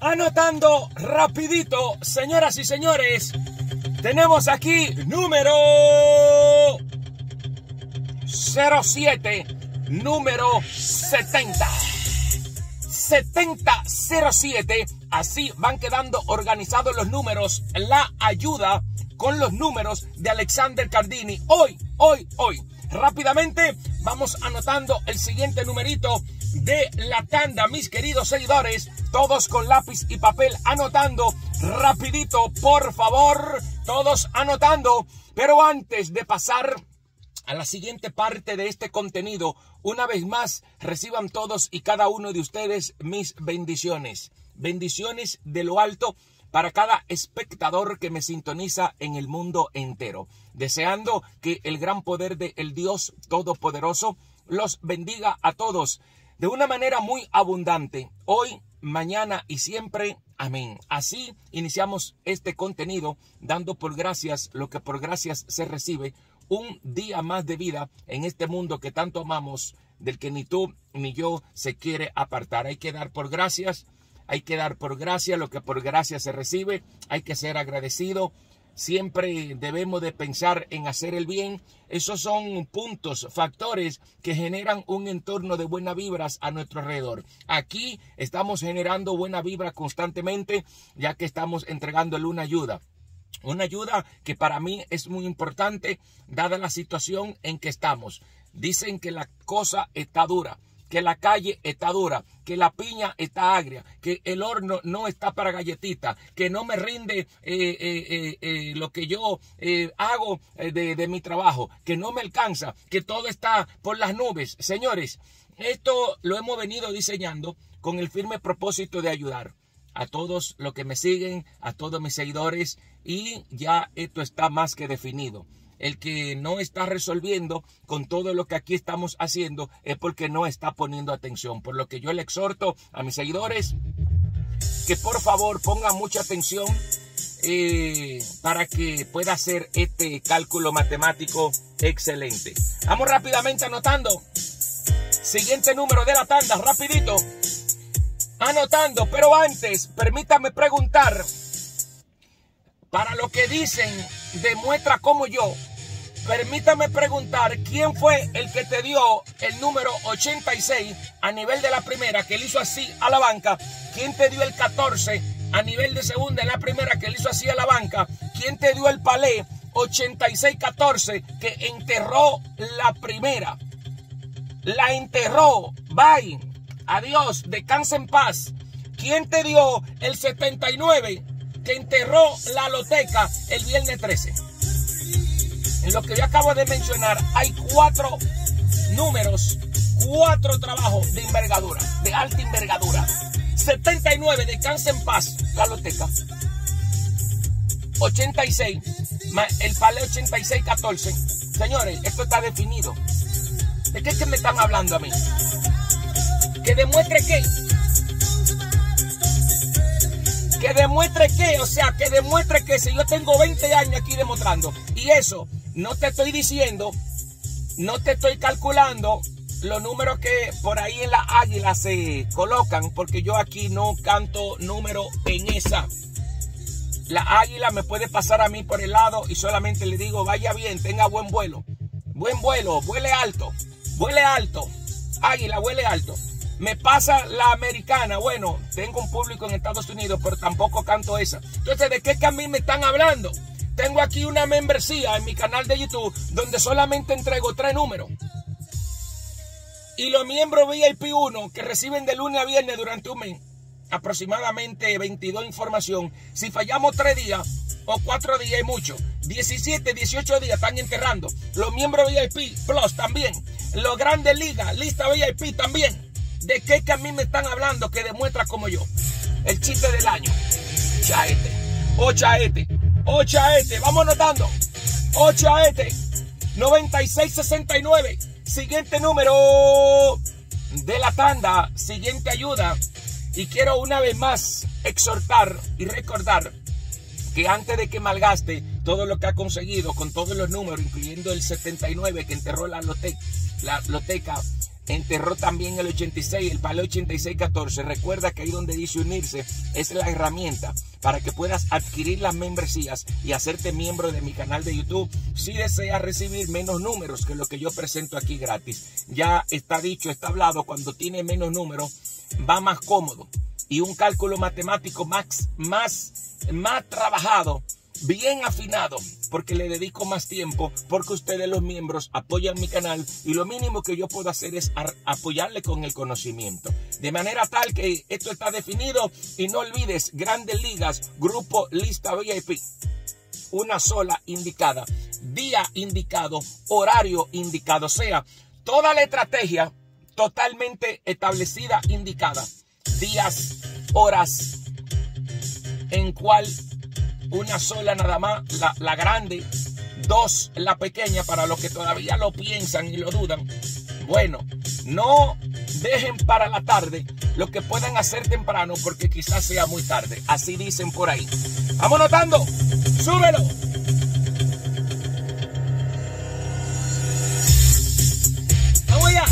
Anotando rapidito, señoras y señores, tenemos aquí número 07, número 70. 7007, así van quedando organizados los números, la ayuda con los números de Alexander Cardini. Hoy, rápidamente vamos anotando el siguiente numerito de la tanda, mis queridos seguidores, todos con lápiz y papel anotando rapidito, por favor, todos anotando. Pero antes de pasar a la siguiente parte de este contenido, una vez más, reciban todos y cada uno de ustedes mis bendiciones. Bendiciones de lo alto para cada espectador que me sintoniza en el mundo entero. Deseando que el gran poder del Dios Todopoderoso los bendiga a todos de una manera muy abundante. Hoy, mañana y siempre. Amén. Así iniciamos este contenido dando por gracias lo que por gracias se recibe. Un día más de vida en este mundo que tanto amamos, del que ni tú ni yo se quiere apartar. Hay que dar por gracias, lo que por gracia se recibe. Hay que ser agradecido. Siempre debemos de pensar en hacer el bien. Esos son puntos, factores que generan un entorno de buenas vibras a nuestro alrededor. Aquí estamos generando buena vibra constantemente, ya que estamos entregándole una ayuda. Una ayuda que para mí es muy importante, dada la situación en que estamos. Dicen que la cosa está dura, que la calle está dura, que la piña está agria, que el horno no está para galletita, que no me rinde lo que yo hago de mi trabajo, que no me alcanza, que todo está por las nubes. Señores, esto lo hemos venido diseñando con el firme propósito de ayudar a todos los que me siguen, a todos mis seguidores, y ya esto está más que definido. El que no está resolviendo con todo lo que aquí estamos haciendo es porque no está poniendo atención. Por lo que yo le exhorto a mis seguidores que por favor pongan mucha atención para que pueda hacer este cálculo matemático excelente. Vamos rápidamente anotando. Siguiente número de la tanda, rapidito. Anotando, pero antes, permítame preguntar, para lo que dicen, demuestra como yo, permítame preguntar, ¿quién fue el que te dio el número 86 a nivel de la primera, que le hizo así a la banca? ¿Quién te dio el 14 a nivel de segunda en la primera, que le hizo así a la banca? ¿Quién te dio el palé 86-14 que enterró la primera? La enterró, bye. Adiós, descansa en paz. ¿Quién te dio el 79 que enterró la loteca el viernes 13? En lo que yo acabo de mencionar hay 4 números, 4 trabajos de envergadura, de alta envergadura. 79, descansa en paz, la loteca. 86, el palé 86-14. Señores, esto está definido. ¿De qué es que me están hablando a mí? ¿Que demuestre qué? ¿Que demuestre qué? O sea, que demuestre que si yo tengo 20 años aquí demostrando. Y eso, no te estoy diciendo, no te estoy calculando los números que por ahí en la águila se colocan, porque yo aquí no canto número en esa. La águila me puede pasar a mí por el lado y solamente le digo, vaya bien, tenga buen vuelo. Buen vuelo, vuele alto. Vuele alto. Águila, vuele alto. Me pasa la americana. Bueno, tengo un público en Estados Unidos, pero tampoco canto esa. Entonces, ¿de qué que a mí me están hablando? Tengo aquí una membresía en mi canal de YouTube donde solamente entrego 3 números. Y los miembros VIP 1 que reciben de lunes a viernes durante un mes, aproximadamente 22 información. Si fallamos 3 días o 4 días es mucho. 17, 18 días están enterrando. Los miembros VIP Plus también. Los grandes ligas, lista VIP también. ¿De qué es que a mí me están hablando que demuestra como yo? El chiste del año. Chaete. Ochaete. Ochaete. Vamos notando. Ochaete. 9669. Siguiente número de la tanda. Siguiente ayuda. Y quiero una vez más exhortar y recordar que antes de que malgaste todo lo que ha conseguido con todos los números, incluyendo el 79 que enterró la loteca, enterró también el 86, el palé 8614. Recuerda que ahí donde dice unirse es la herramienta para que puedas adquirir las membresías y hacerte miembro de mi canal de YouTube si deseas recibir menos números que lo que yo presento aquí gratis. Ya está dicho, está hablado, cuando tiene menos números va más cómodo y un cálculo matemático más trabajado, bien afinado, porque le dedico más tiempo, porque ustedes los miembros apoyan mi canal y lo mínimo que yo puedo hacer es apoyarle con el conocimiento. De manera tal que esto está definido y no olvides, Grandes Ligas, grupo lista VIP. Una sola indicada, día indicado, horario indicado, o sea, toda la estrategia totalmente establecida, indicada, días, horas, en cual una sola nada más, la grande, dos la pequeña, para los que todavía lo piensan y lo dudan. Bueno, no dejen para la tarde lo que puedan hacer temprano porque quizás sea muy tarde. Así dicen por ahí. Vamos notando. Súbelo. Vamos allá.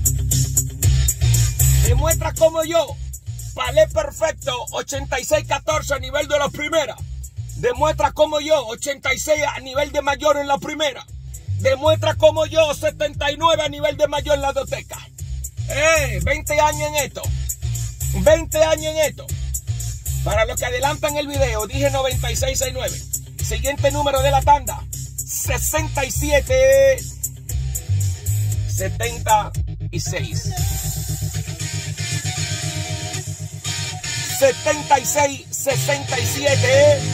Demuestra como yo. Palé perfecto. 86-14 a nivel de la primera. Demuestra como yo, 86 a nivel de mayor en la primera. Demuestra como yo, 79 a nivel de mayor en la doteca. 20 años en esto. 20 años en esto. Para los que adelantan el video, dije 9669. Siguiente número de la tanda. 67. 76. 76, 67.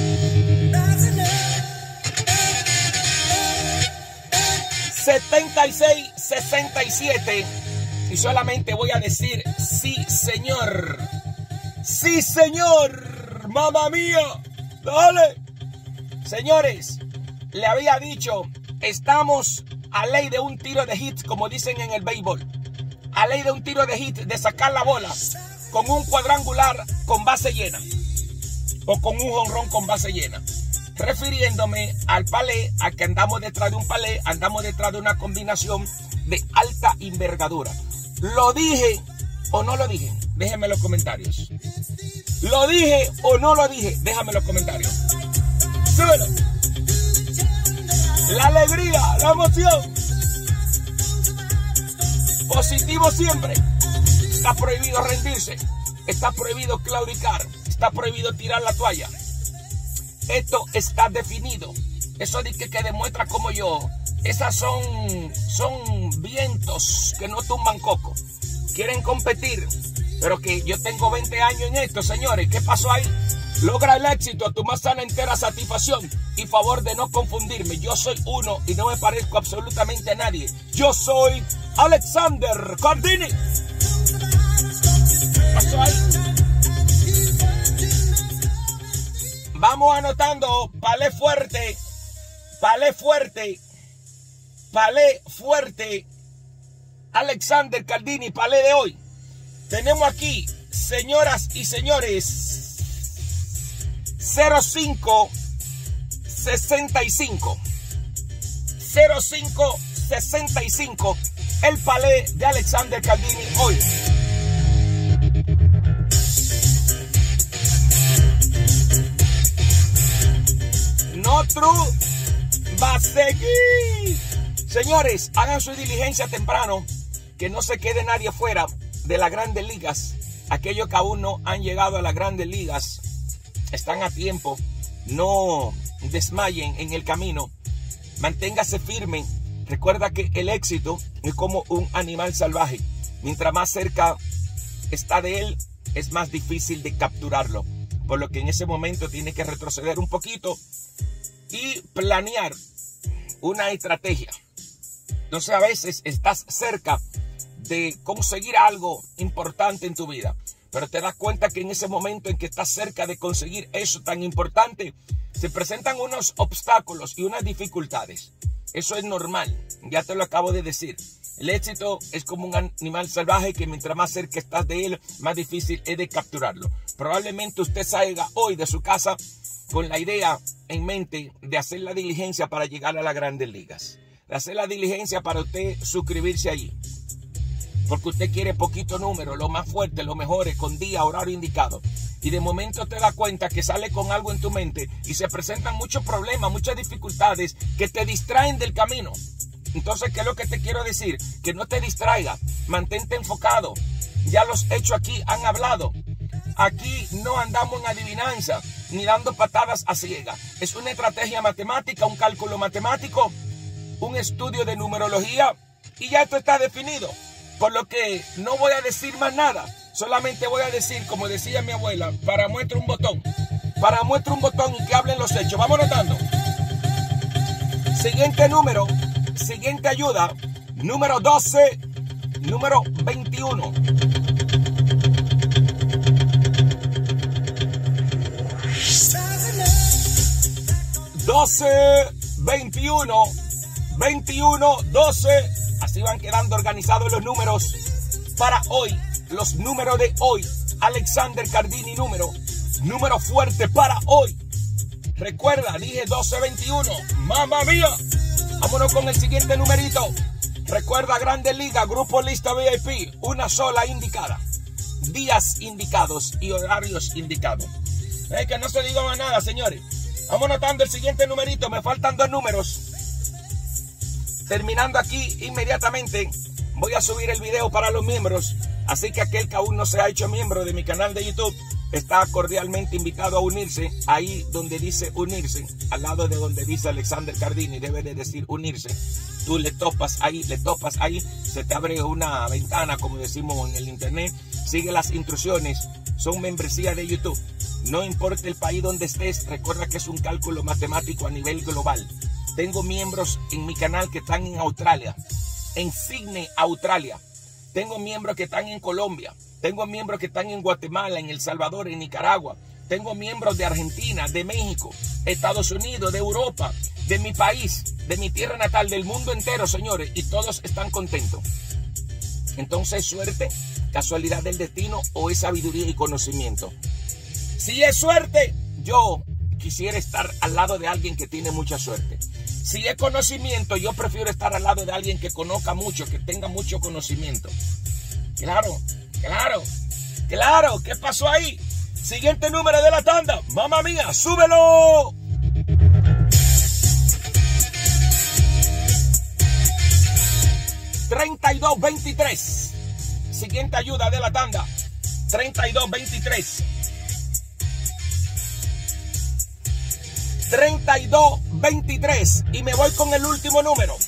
76, 67. Y solamente voy a decir sí, señor. Sí, señor. Mamá mía. Dale. Señores, le había dicho, estamos a ley de un tiro de hit, como dicen en el béisbol. A ley de un tiro de hit, de sacar la bola con un cuadrangular con base llena. O con un jonrón con base llena. Refiriéndome al palé, a que andamos detrás de un palé, andamos detrás de una combinación de alta envergadura. ¿Lo dije o no lo dije? Déjenme en los comentarios. ¿Lo dije o no lo dije? Déjame en los comentarios. Súbelo. La alegría, la emoción. Positivo siempre. Está prohibido rendirse. Está prohibido claudicar. Está prohibido tirar la toalla. Esto está definido. Eso de que demuestra como yo. Esas son vientos que no tumban coco. Quieren competir. Pero que yo tengo 20 años en esto, señores. ¿Qué pasó ahí? Logra el éxito a tu más sana entera satisfacción. Y favor de no confundirme. Yo soy uno y no me parezco absolutamente a nadie. Yo soy Alexander Cardini. ¿Qué pasó ahí? Vamos anotando. Palé fuerte. Palé fuerte. Palé fuerte. Alexander Cardini, palé de hoy. Tenemos aquí, señoras y señores, 0565. 0565. El palé de Alexander Cardini hoy. No true. Va a seguir. Señores, hagan su diligencia temprano. Que no se quede nadie fuera de las grandes ligas. Aquellos que aún no han llegado a las grandes ligas están a tiempo. No desmayen en el camino. Manténgase firme. Recuerda que el éxito es como un animal salvaje. Mientras más cerca está de él, es más difícil de capturarlo. Por lo que en ese momento tiene que retroceder un poquito y planear una estrategia. Entonces a veces estás cerca de conseguir algo importante en tu vida, pero te das cuenta que en ese momento en que estás cerca de conseguir eso tan importante, se presentan unos obstáculos y unas dificultades. Eso es normal, ya te lo acabo de decir. El éxito es como un animal salvaje que mientras más cerca estás de él, más difícil es de capturarlo. Probablemente usted salga hoy de su casa con la idea en mente de hacer la diligencia para llegar a las grandes ligas. De hacer la diligencia para usted suscribirse allí. porque usted quiere poquito número, lo más fuerte, lo mejores, con día, horario indicado. Y de momento te das cuenta que sale con algo en tu mente y se presentan muchos problemas, muchas dificultades que te distraen del camino. Entonces, ¿qué es lo que te quiero decir? Que no te distraiga, mantente enfocado. Ya los hechos aquí han hablado. Aquí no andamos en adivinanza ni dando patadas a ciegas. Es una estrategia matemática, un cálculo matemático, un estudio de numerología y ya esto está definido. Por lo que no voy a decir más nada. Solamente voy a decir, como decía mi abuela, para muestra un botón. Para muestra un botón y que hablen los hechos. Vamos notando. Siguiente número, siguiente ayuda. Número 12, número 21. 12, 21, 21, 12. Así van quedando organizados los números para hoy. Los números de hoy. Alexander Cardini número fuerte para hoy. Recuerda, dije 12, 21. ¡Mamma mía! Vámonos con el siguiente numerito. Recuerda, Grandes Ligas, Grupo Lista VIP. Una sola indicada. Días indicados y horarios indicados. Es que no se diga más nada, señores. Vamos notando el siguiente numerito. Me faltan 2 números. Terminando aquí inmediatamente, voy a subir el video para los miembros. Así que aquel que aún no se ha hecho miembro de mi canal de YouTube está cordialmente invitado a unirse. Ahí donde dice unirse, al lado de donde dice Alexander Cardini, debe de decir unirse. Tú le topas ahí, se te abre una ventana, como decimos en el internet. Sigue las instrucciones, son membresía de YouTube. No importa el país donde estés, recuerda que es un cálculo matemático a nivel global. Tengo miembros en mi canal que están en Australia, en Sydney, Australia. Tengo miembros que están en Colombia. Tengo miembros que están en Guatemala, en El Salvador, en Nicaragua. Tengo miembros de Argentina, de México, Estados Unidos, de Europa, de mi país, de mi tierra natal, del mundo entero, señores. Y todos están contentos. Entonces, suerte, casualidad del destino o es sabiduría y conocimiento. Si es suerte, yo quisiera estar al lado de alguien que tiene mucha suerte. Si es conocimiento, yo prefiero estar al lado de alguien que conozca mucho, que tenga mucho conocimiento. Claro, claro, claro. ¿Qué pasó ahí? Siguiente número de la tanda. Mamma mía, súbelo. $32.23. Siguiente ayuda de la tanda. $32.23. 32.23 y me voy con el último número.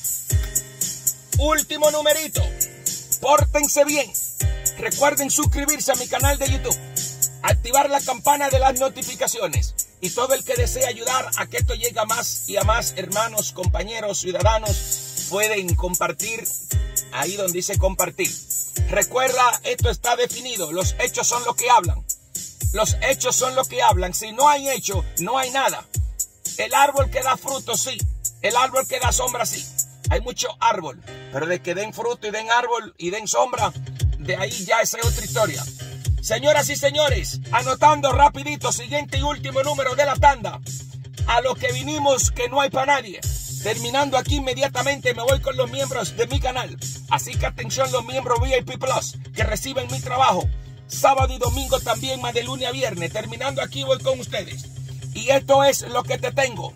Último numerito. Pórtense bien. Recuerden suscribirse a mi canal de YouTube, activar la campana de las notificaciones y todo el que desee ayudar a que esto llegue a más y a más hermanos, compañeros, ciudadanos, pueden compartir ahí donde dice compartir. Recuerda, esto está definido. Los hechos son lo que hablan. Los hechos son lo que hablan. Si no hay hecho, no hay nada. El árbol que da fruto, sí. El árbol que da sombra, sí. Hay mucho árbol. Pero de que den fruto y den árbol y den sombra, de ahí ya esa es otra historia. Señoras y señores, anotando rapidito, siguiente y último número de la tanda. A lo que vinimos, que no hay para nadie. Terminando aquí inmediatamente me voy con los miembros de mi canal. Así que atención los miembros VIP Plus que reciben mi trabajo. Sábado y domingo también, más de lunes a viernes. Terminando aquí voy con ustedes. Y esto es lo que te tengo.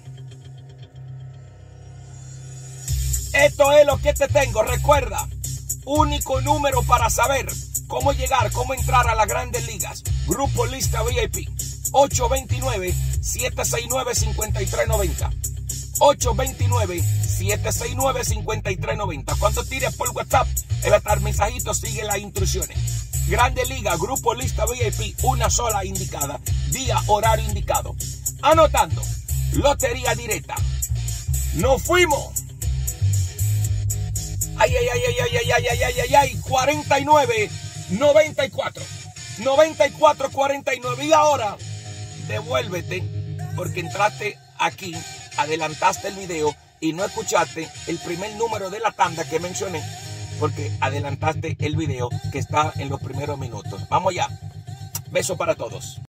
Esto es lo que te tengo. Recuerda, único número para saber cómo llegar, cómo entrar a las Grandes Ligas. Grupo Lista VIP. 829-769-5390. 829-769-5390. Cuando tires por WhatsApp, el atar mensajito sigue las instrucciones. Grande Liga, Grupo Lista VIP, una sola indicada, día, horario indicado. Anotando, lotería directa. Nos fuimos. Ay, 49, 94. 94, 49. Y ahora, devuélvete, porque entraste aquí, adelantaste el video y no escuchaste el primer número de la tanda que mencioné. Porque adelantaste el video que está en los primeros minutos. Vamos ya. Beso para todos.